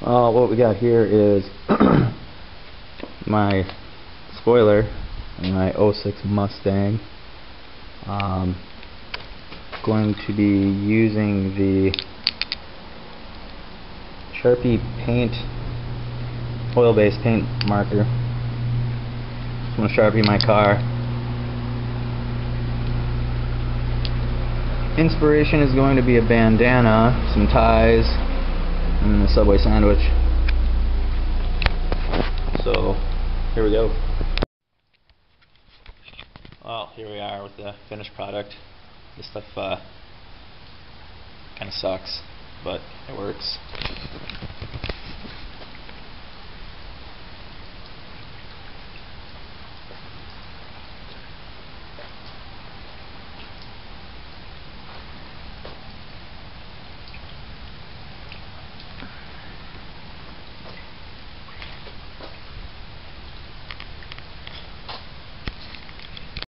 What we got here is my spoiler in my '06 Mustang. Going to be using the Sharpie paint, oil-based paint marker. Just want to Sharpie my car. Inspiration is going to be a bandana, some ties, and a Subway sandwich. So, here we go. Well, here we are with the finished product. This stuff kind of sucks, but it works.